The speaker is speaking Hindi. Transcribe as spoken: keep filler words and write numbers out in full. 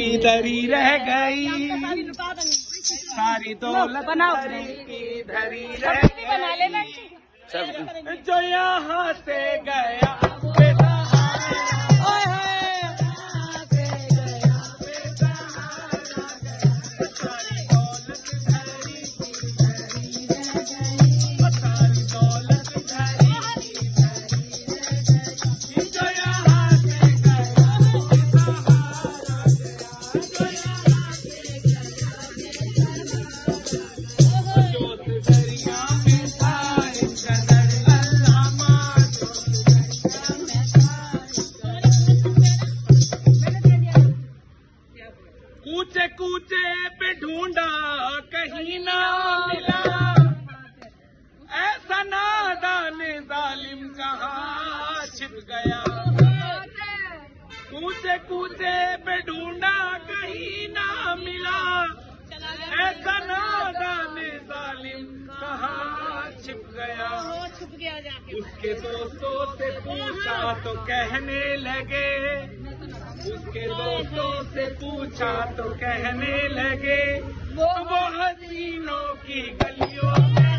इधर ही रह गई, सारी दौलत इधर ही रह गई, जो यहाँ से गया कूचे कूचे पे ढूंढा कहीं ना मिला, ऐसा नादान जालिम कहाँ छिप गया। कूचे कूचे पे ढूंढा कहीं ना मिला, ऐसा नादान जालिम कहाँ छिप गया। उसके दोस्तों से पूछा तो कहने लगे, उसके दोस्तों से पूछा तो कहने लगे, वो हसीनों की गलियों में